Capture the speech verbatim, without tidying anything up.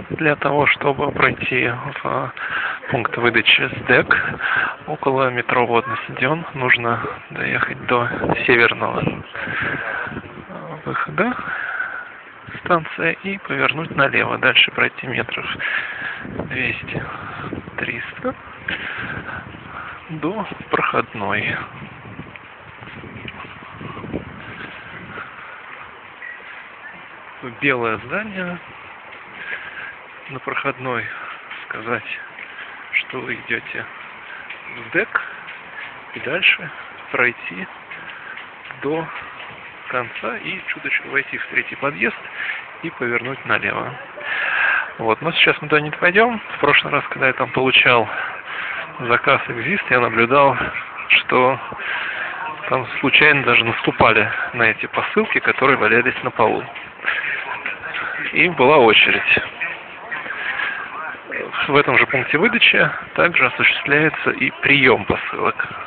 Для того, чтобы пройти в пункт выдачи СДЭК около метро Водный Стадион, нужно доехать до северного выхода станции и повернуть налево. Дальше пройти метров двести-триста до проходной. Белое здание. На проходной сказать, что вы идете в СДЭК, и дальше пройти до конца и чуточку войти в третий подъезд и повернуть налево. Вот, но сейчас мы туда не пойдем. В прошлый раз, когда я там получал заказ «Экзист», я наблюдал, что там случайно даже наступали на эти посылки, которые валялись на полу. И была очередь. В этом же пункте выдачи также осуществляется и прием посылок.